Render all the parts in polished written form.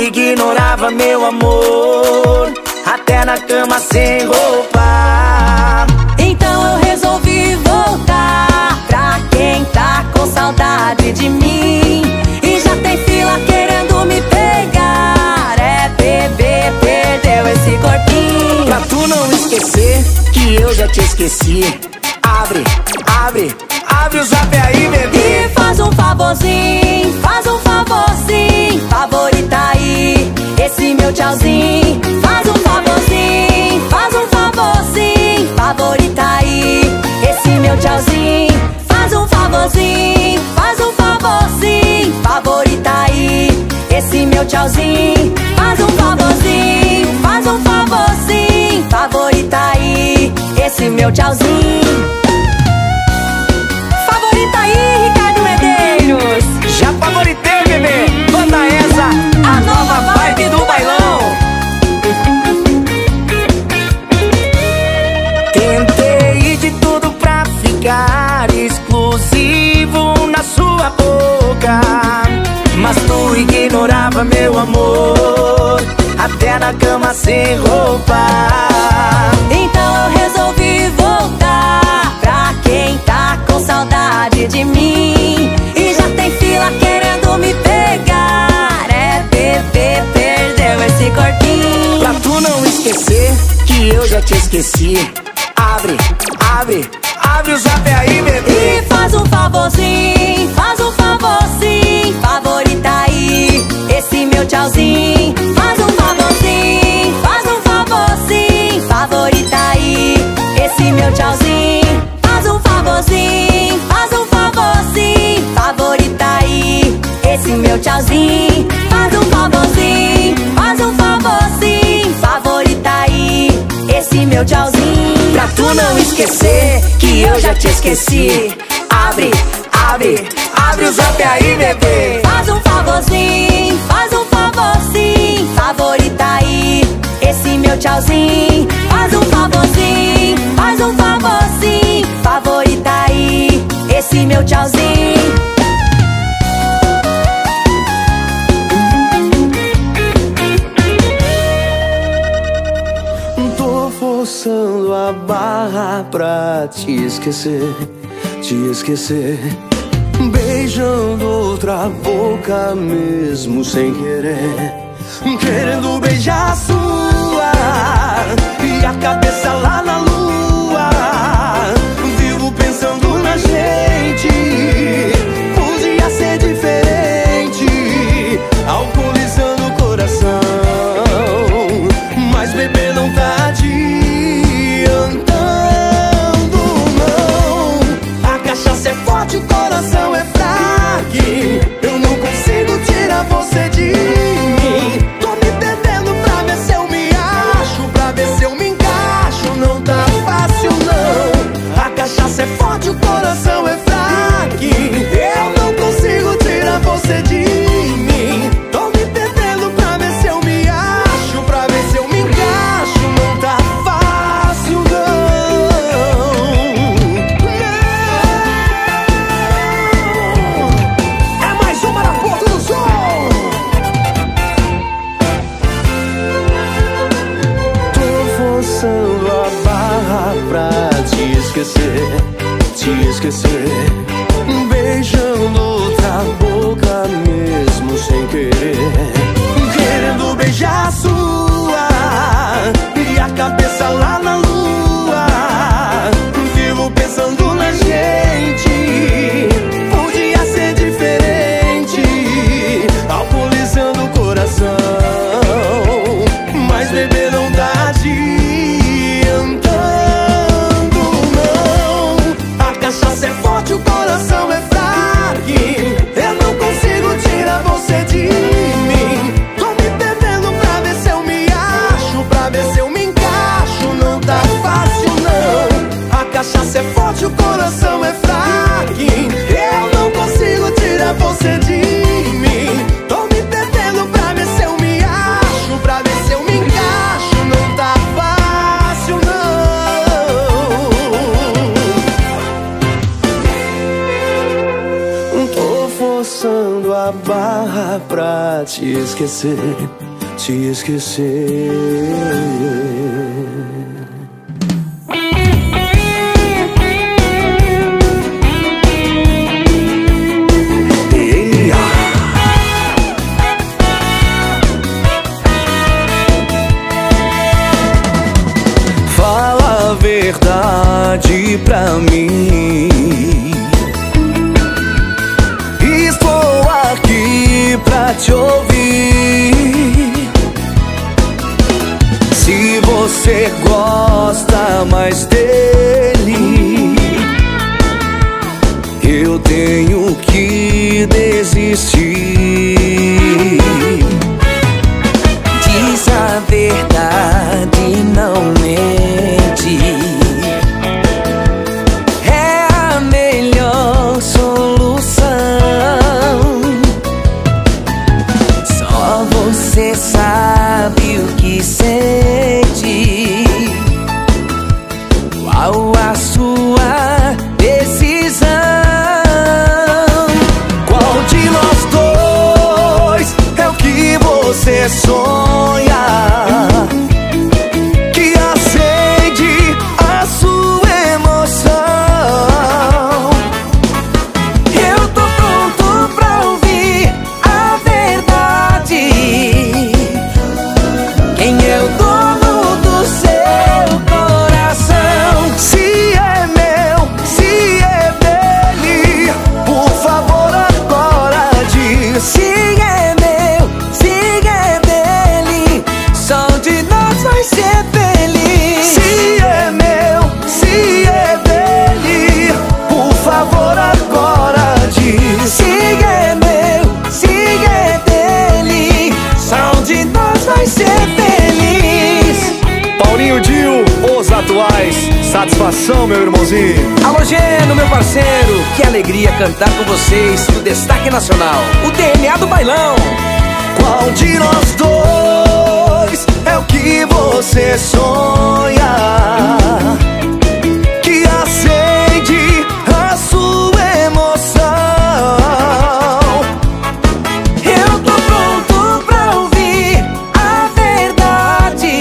ignorava meu amor, até na cama sem roupa. Então eu resolvi voltar pra quem tá com saudade de mim e já tem fila querendo me pegar. É, bebê, perdeu esse corpinho. Pra tu não esquecer que eu já te esqueci, abre, abre, abre o zap aí, bebê. E faz um favorzinho, favorita aí esse meu tchauzinho. Faz um favorzinho, favorita aí esse meu tchauzinho. Faz um favorzinho, favorita aí esse meu tchauzinho. Faz um favorzinho, favorita aí esse meu tchauzinho. Favorita aí, Ricardo Medeiros. Já favoritei, bebê. Manda essa, a nova vibe do bailão. Tentei de tudo pra ficar exclusivo na sua boca, mas tu ignorava meu amor, até na cama sem roupa. Então eu resolvi voltar pra quem tá com saudade de mim e já tem fila querendo me pegar. É, bebê, perdeu esse corpinho. Pra tu não esquecer que eu já te esqueci, abre, abre, abre o zap aí, bebê. E faz um favorzinho, favorita aí esse meu tchauzinho. Faz um favorzinho, favorita aí esse meu tchauzinho. Faz um favorzinho, favorita aí esse meu tchauzinho. Faz um favorzinho, favorita aí esse meu tchauzinho. Pra tu não esquecer que eu já te esqueci, abre, abre, abre o zap aí, bebê. Faz um favorzinho, favorita aí esse meu tchauzinho. Faz um favorzinho, favorita aí esse meu tchauzinho. Tô forçando a barra pra te esquecer, beijando outra boca mesmo sem querer, querendo beijar a sua e a cabeça lá na lua. Vivo pensando na gente, podia ser diferente, alcoolizando o coração, mas bebê não tá adiantando não. A cachaça é forte, o coração é fraco, eu não consigo tirar você de mim. Tô me perdendo pra ver se eu me acho, pra ver se eu me encaixo. Não tá fácil não. A cachaça é forte, o coração é fraco, eu não consigo tirar você de mim. Tô me perdendo pra ver se eu me acho, pra ver se eu me encaixo. Não tá fácil não. É mais uma na Porta do Sol. Tô forçando a barra pra te esquecer, beijando outra boca mesmo sem querer, querendo beijar a sua e a cabeça lá na lua. Vivo pensando na gente, podia ser diferente, alcoolizando o coração, mas bebê não tá adiantando não. A cachaça é forte, o coração é fraco, eu não consigo tirar você de mim. pra te esquecer, te esquecer. Fala a verdade pra mim. Estou aqui pra te ouvir. Se você gosta mais dele, eu tenho que desistir. Diz a verdade, não mente. É a melhor solução. Só você sabe o que sente. Qual a sua decisão? Qual de nós dois é o que você sonha? Que acende a sua emoção? Eu tô pronto pra ouvir a verdade. Quem é o dono do seu coração? Se é meu, se é dele, por favor agora diz. Se é meu, se é dele, só um de nós vai ser feliz. Se é meu, se é dele, por favor agora diz. Se é meu, se é dele, só um de nós vai ser feliz. Paulinho Dio, os atuais. Satisfação, meu irmãozinho. Alô, Geno, meu parceiro, que alegria cantar com vocês no Destaque Nacional, o DNA do bailão. Qual de nós dois é o que você sonha? Que acende a sua emoção? Eu tô pronto pra ouvir a verdade.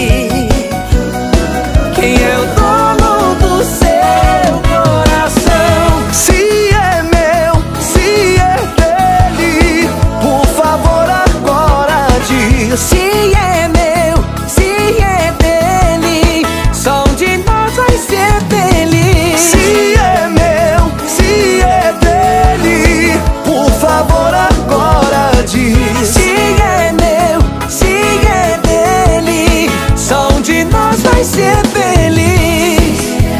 Quem é o dono do seu coração? Se é meu, se é dele, por favor agora diz. Se é meu, se é dele, só um de nós vai ser feliz. Se é meu, se é dele, por favor agora diz. Se é meu, se é dele, só um de nós vai ser feliz.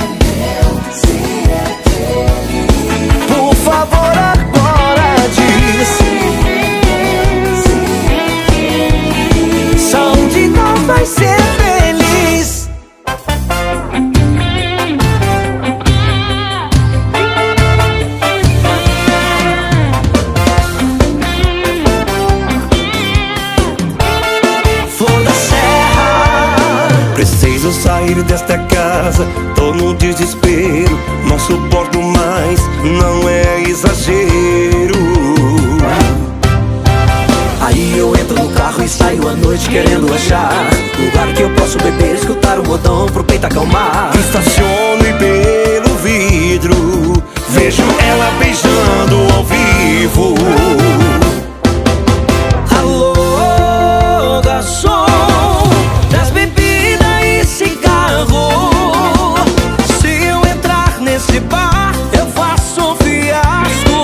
Por favor agora diz. Só um de nós vai ser feliz. Flor da Serra. Preciso sair desta casa, tô no desespero, não suporto mais, não é exagero. Aí eu entro no carro e saio à noite querendo achar lugar que eu posso beber, escutar o modão pro peito acalmar. Estaciono e pelo vidro vejo ela beijando ao vivo. Alô, garçom, das bebidas e cigarro. Se eu entrar nesse bar, eu faço um fiasco.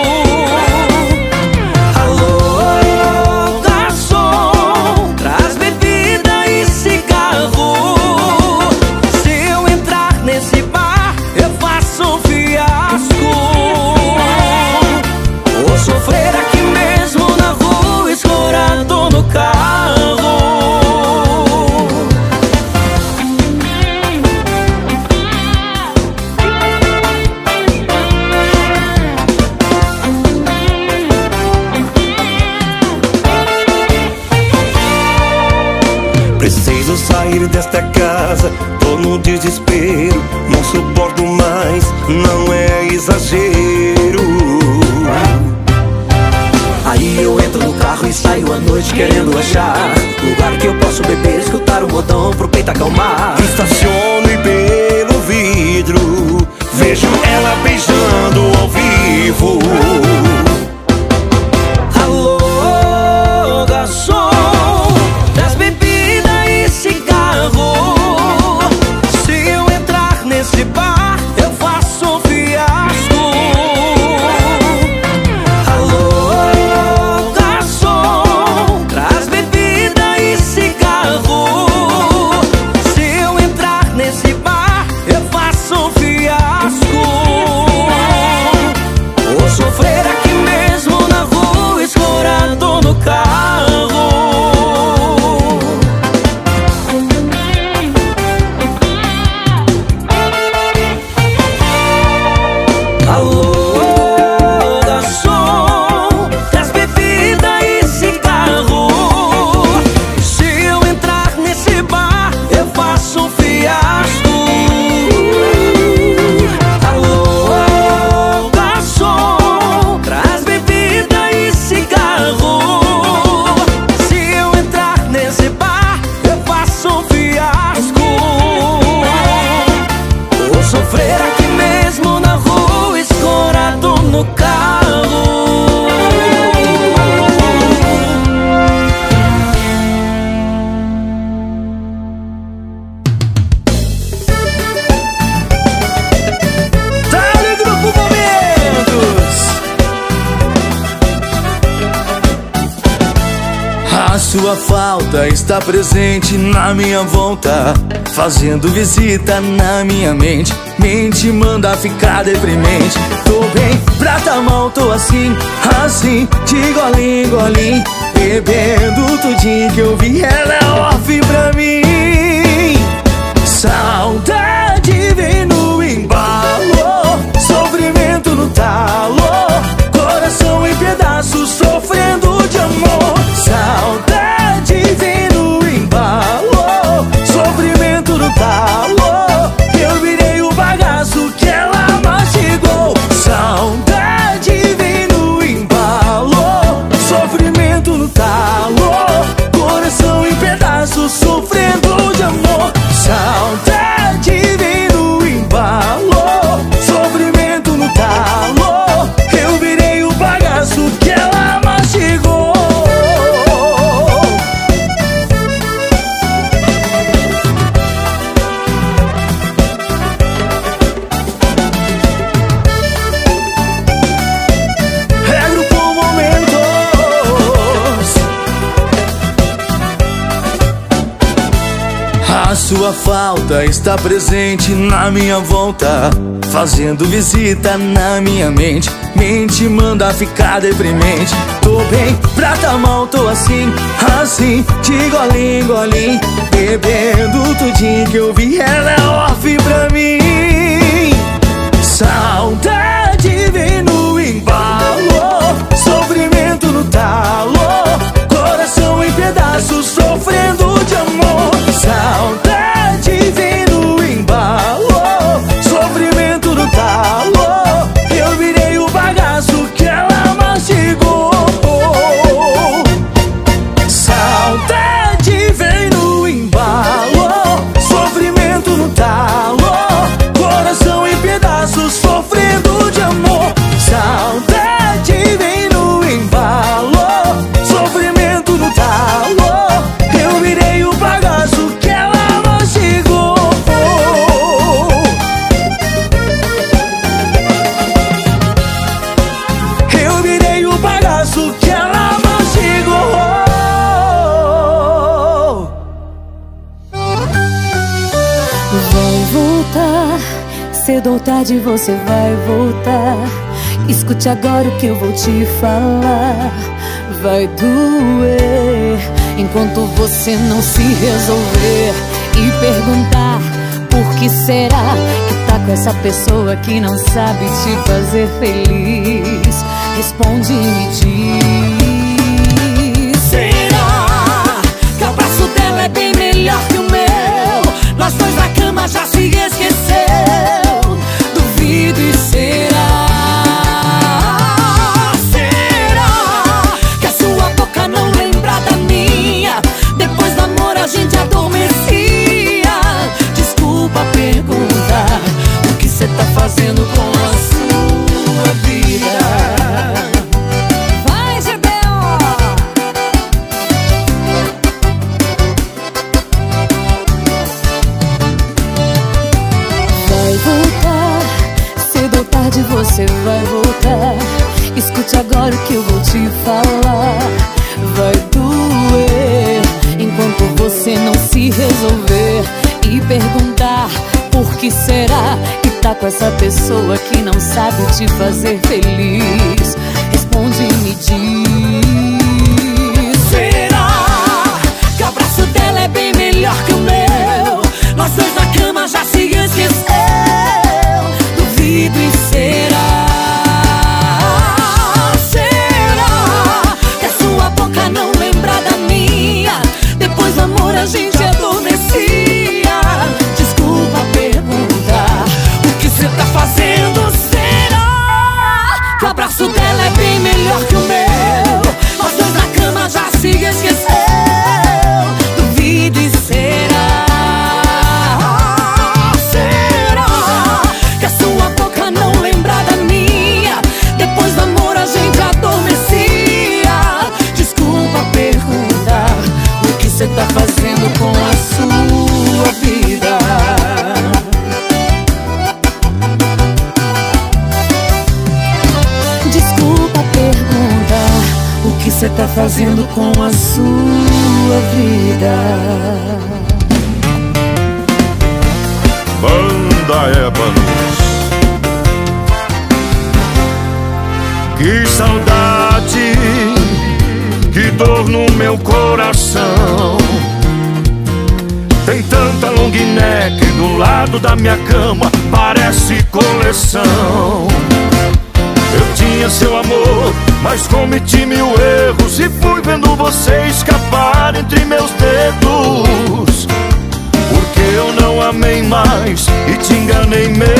Alô, garçom, traz bebida e cigarro. Se eu entrar nesse bar, eu faço um fiasco. Vou sofrer aqui mesmo na rua, escorado no carro. Preciso sair desta casa, tô no desespero, não suporto mais, não é exagero. Aí eu entro no carro e saio à noite querendo achar lugar que eu posso beber, escutar o modão pro peito acalmar. Estaciono e pelo vidro vejo ela beijando ao vivo. Alô, garçom, das bebidas e cigarro. Se eu entrar nesse bar, eu faço um fiasco. Alô, garçom, traz bebida e cigarro. Se eu entrar nesse bar, eu faço um fiasco. Vou sofrer aqui mesmo na rua, escorado no carro. Alô, garçom, traz bebida e cigarro. Se eu entrar nesse bar, eu faço um fiasco. Alô, garçom, traz bebida e cigarro. Se eu entrar nesse bar, eu faço um fiasco. Vou sofrer aqui mesmo na rua, escorado no carro. Dale, Grupo Momentos. A sua falta está presente na minha volta, fazendo visita na minha mente. Mente manda ficar deprimente. Tô bem pra tá mal, tô assim, assim, de golinho em golinho, bebendo tudinho que eu vi. Ela é off pra mim. Saudade vem no embalo, sofrimento no talo, coração em pedaços, sofrendo de amor. Saudade vem no embalo, sofrimento no talo, eu virei o bagaço que ela mastigou. Saudade vem no embalo, sofrimento no talo, coração em pedaços, sofrendo de amor. Saudade vem no embalo, sofrimento no talo, eu virei o bagaço que ela mastigou. É Grupo Momentos. A sua falta está presente na minha volta, fazendo visita na minha mente. Mente manda ficar deprimente. Tô bem pra tá mal, tô assim, assim, de golinho em golinho, bebendo tudinho que eu vi. Ela é off pra mim. Saudade vem no embalo, sofrimento no talo, coração em pedaços, sofrendo de amor. Saudade vem no embalo, sofrimento no talo, eu virei o bagaço que ela mastigou. Saudade vem no embalo, sofrimento no talo, coração em pedaços, sofrendo de amor. Saudade vem no embalo, sofrimento no talo, eu virei o bagaço que ela mastigou. Eu virei o bagaço que ela mastigou. Vai voltar, cedo ou tarde você vai voltar. Escute agora o que eu vou te falar. Vai doer enquanto você não se resolver e perguntar por que será que tá com essa pessoa que não sabe te fazer feliz. Responde e me diz: será que o abraço dela é bem melhor que o meu? Nós dois na cama já se esqueceu. Duvido. E será? Será que a sua boca agora o que eu vou te falar vai doer enquanto você não se resolver e perguntar por que será que tá com essa pessoa que não sabe te fazer feliz. Responde e me diz: será que o abraço dela é bem melhor que o meu? Nós dois na cama já se esqueceu. Duvido e será? Será que a sua boca não lembra da minha? Depois do amor a gente adormecia. Desculpa perguntar o que cê tá fazendo. Será que o abraço dela é bem melhor que o meu? Nós dois na cama já se esqueceu. Duvido e será? Será que a sua boca não lembra da minha? Depois do amor a gente adormecia. Desculpa perguntar o que cê tá fazendo com a sua vida. Desculpa perguntar o que cê tá fazendo com a sua vida. Banda Ébanos. Que saudade, que dor no meu coração. Tem tanta long neck do lado da minha cama, parece coleção. Eu tinha seu amor, mas cometi mil erros e fui vendo você escapar entre meus dedos. Porque eu não amei mais e te enganei menos.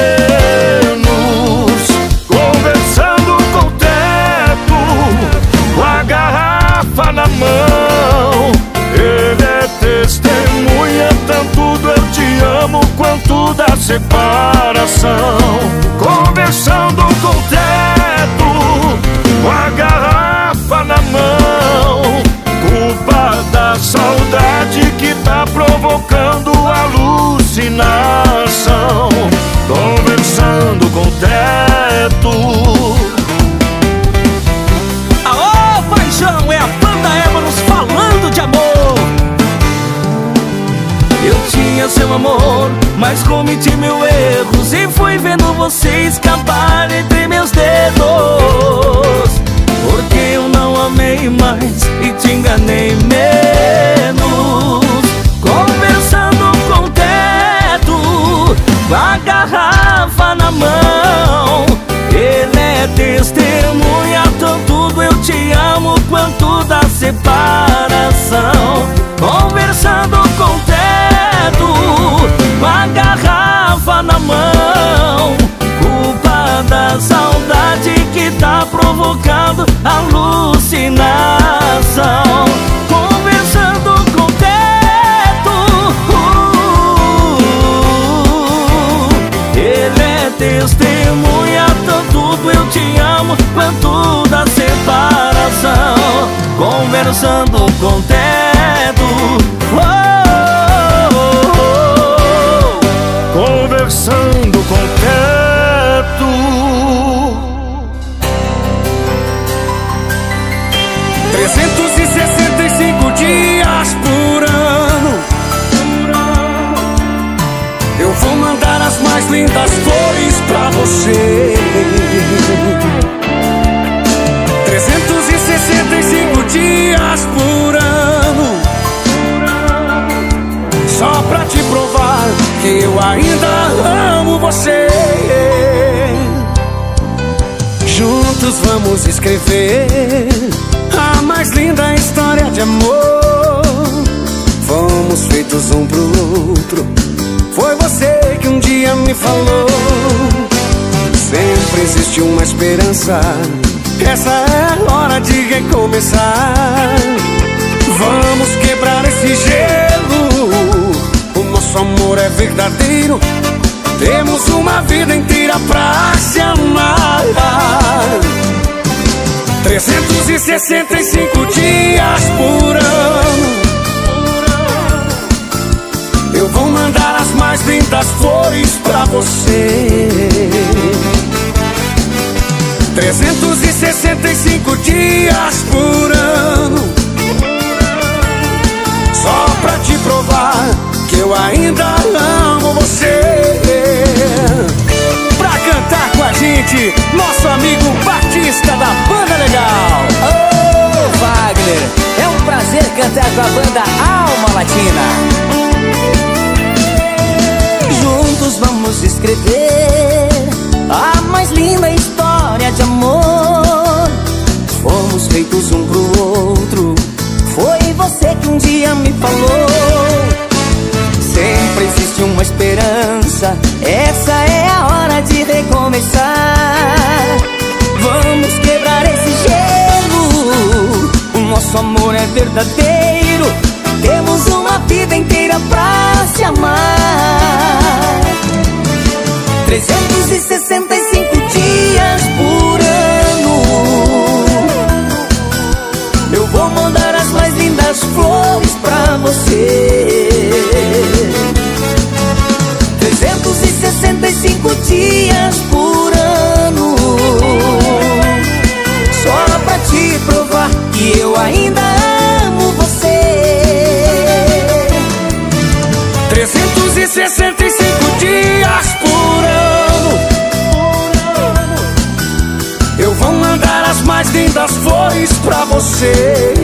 Conversando com o teto, com a garrafa na mão. Ele é testemunha tanto do eu te amo quanto da separação. Conversando com o teto, com a garrafa na mão. Culpa da saudade que tá provocando alucinação. Conversando com o teto. Aô, paixão, é a Banda Ébanos falando de amor. Eu tinha seu amor, mas cometi mil erros e fui vendo você escapar entre meus dedos. Porque eu não amei mais e te enganei menos. Conversando com o teto, com a garrafa na mão. Ele é testemunha tanto do eu te amo quanto da separação. Conversando com o teto, com a garrafa na mão. Culpa da saudade que tá provocando alucinação. Conversando com o teto, ele é testemunha tanto do eu te amo quanto da separação. Conversando com o teto, conversando com o teto. 365 dias por ano, eu vou mandar as mais lindas flores pra você. 365 dias por ano, só pra te provar que eu ainda amo você. Juntos vamos escrever a mais linda história de amor. Fomos feitos um pro outro, foi você que um dia me falou. Sempre existe uma esperança, essa é a hora de recomeçar. Vamos quebrar esse gelo, o nosso amor é verdadeiro. Temos uma vida inteira pra se amar. 365 dias por ano, eu vou mandar as mais lindas flores pra você. 365 365 dias por ano, só pra te provar que eu ainda amo você. Pra cantar com a gente, nosso amigo Batista da Banda Legal. Ô, Wagner, é um prazer cantar com a banda Alma Latina. Juntos vamos escrever a mais linda história de amor. Fomos feitos um pro outro, foi você que um dia me falou. Sempre existe uma esperança, essa é a hora de recomeçar. Vamos quebrar esse gelo, o nosso amor é verdadeiro. Temos uma vida inteira pra se amar. 365 dias por ano, eu vou mandar as mais lindas flores pra você. 365 dias por ano, só pra te provar que eu ainda amo você. 365 dias por ano, eu vou mandar as mais lindas flores pra você.